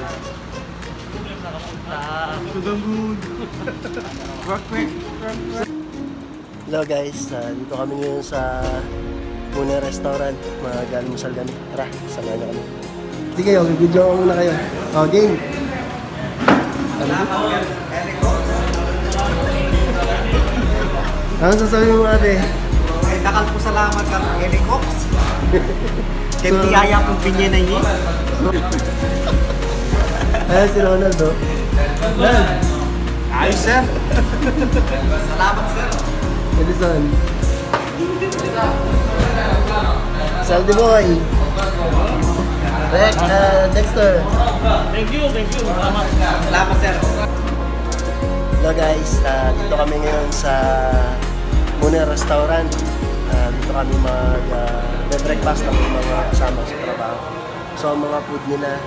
Hello guys, dito kami ngayon sa Muna Restaurant. Mag-almusal kami. Tara, samahan na kami. Hindi kayo, video ko muna kayo. O, game! Ano sasabihin mo ate? Ay, nakal po salamat kang Elicox. Kaya tiyaya kong pinye na yun. Ayan si Ronaldo. Ronald! Ayos, sir. Salamat, sir. Edison. Saldi Boy. Dexter. Thank you. Salamat. Salamat, sir. Hello guys, dito kami ngayon sa Muna Restaurant. Dito kami mag-breakfast ng mga kasama sa trabaho. So, ang mga food nila.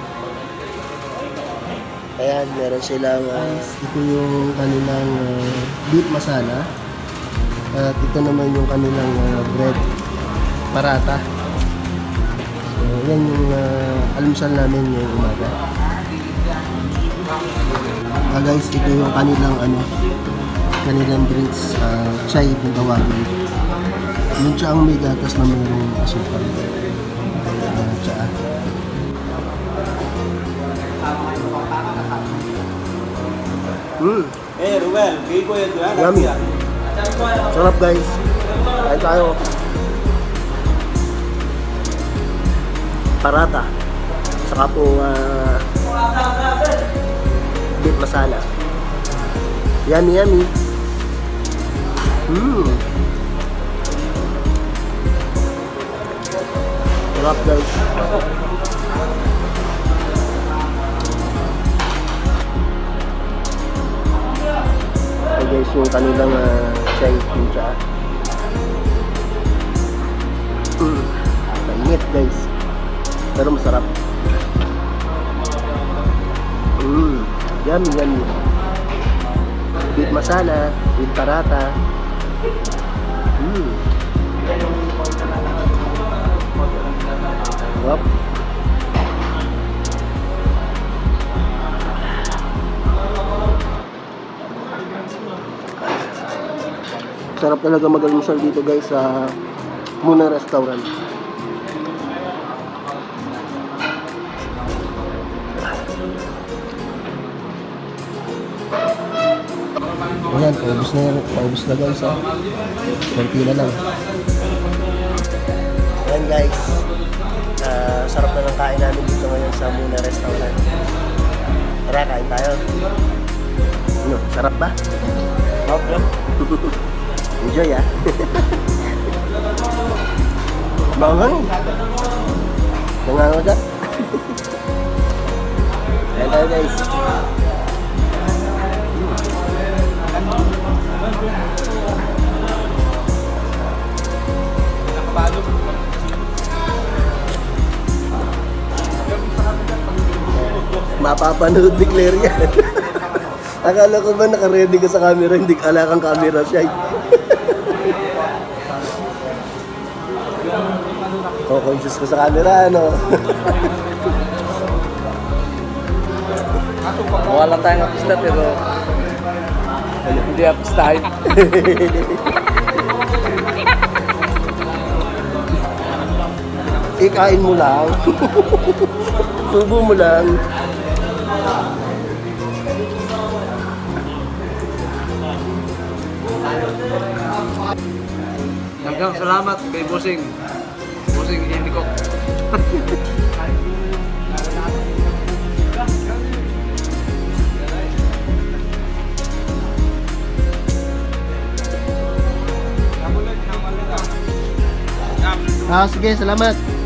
Ayan, meron silang, ito yung kanilang beef masala. At ito naman yung kanilang bread parata. So, yan yung almusal namin ngayong umaga. Guys, ito yung kanilang drinks, chai kung tawagin. Yung tsa ang may gatas na mayroong asukal. Tsa. Ruel, bigay ko yan doon. Yummy. Sarap guys. Kain tayo. Parata. Saka po beef masala. Yummy. Sarap guys. Ay guys, yung kanilang chai pincha. Mainit guys. Pero masarap. Yummy. Beef masala, with parata. Sarap. Sarap talaga mag-almusal dito guys sa Muna Restaurant. Ayan, paubos na guys ha. Konti na lang. Ayan guys, sarap na ng kain namin dito ngayon sa Muna Restaurant. Tara, kain tayo. Ano, sarap ba? Sarap. Enjoy ah. Bangang. Bangang agad. Ayan tayo guys. Mapapanood ni Claire yan. Akala ko ba naka-ready ka sa camera, hindi ala kang camera siya. Conscious ko sa camera, ano? Wala tayong artista pero hindi artistahin. Ikain mo lang. Subo mo lang. Hanggang salamat kay Bossing Elicox. Sige, salamat.